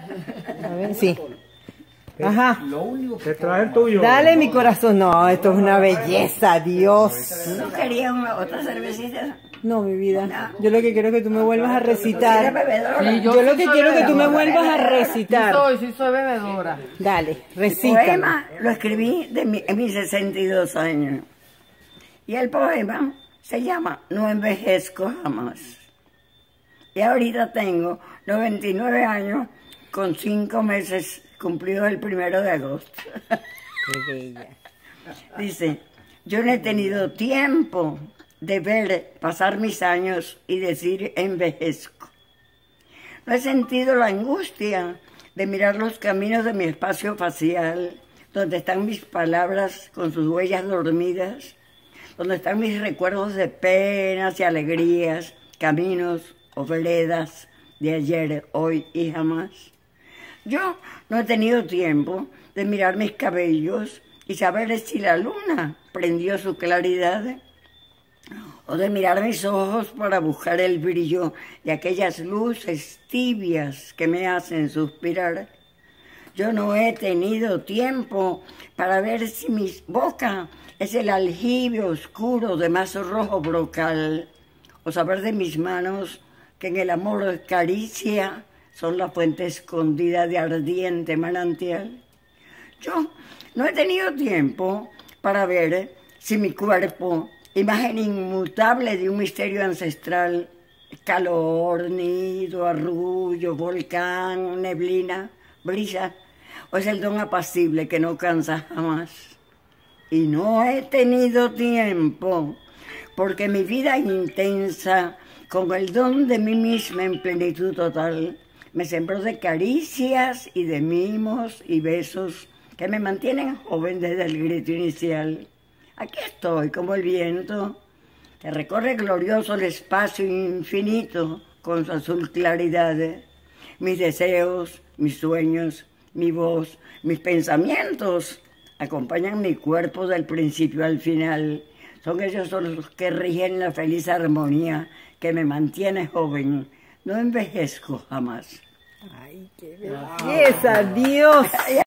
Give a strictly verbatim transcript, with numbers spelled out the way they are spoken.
A ver, sí. Ajá. Te traje el tuyo. Dale, mi corazón. No, esto es una belleza, Dios. ¿No querías una, otra cervecita? No, mi vida. Yo lo que quiero es que tú me vuelvas a recitar. bebedora? Yo lo que quiero es que tú me vuelvas a recitar. Sí soy, sí soy bebedora. Dale, El recita. poema lo escribí de mi, en mis sesenta y dos años. Y el poema se llama No envejezco jamás. Y ahorita tengo noventa y nueve años con cinco meses cumplidos el primero de agosto. Qué bella. Dice, yo no he tenido tiempo de ver pasar mis años y decir envejezco. No he sentido la angustia de mirar los caminos de mi espacio facial, donde están mis palabras con sus huellas dormidas, donde están mis recuerdos de penas y alegrías, caminos o veredas de ayer, hoy y jamás. Yo no he tenido tiempo de mirar mis cabellos y saber si la luna prendió su claridad, o de mirar mis ojos para buscar el brillo de aquellas luces tibias que me hacen suspirar. Yo no he tenido tiempo para ver si mi boca es el aljibe oscuro de más rojo brocal, o saber de mis manos que en el amor caricia son la fuente escondida de ardiente manantial. Yo no he tenido tiempo para ver si mi cuerpo, imagen inmutable de un misterio ancestral, calor, nido, arrullo, volcán, neblina, brisa, o es el don apacible que no cansa jamás. Y no he tenido tiempo, porque mi vida intensa, con el don de mí misma en plenitud total, me sembró de caricias y de mimos y besos que me mantienen joven desde el grito inicial. Aquí estoy, como el viento, que recorre glorioso el espacio infinito con su azul claridad. Mis deseos, mis sueños, mi voz, mis pensamientos acompañan mi cuerpo del principio al final. Son ellos los que rigen la feliz armonía que me mantiene joven. No envejezco jamás. Ay, qué belleza, Dios.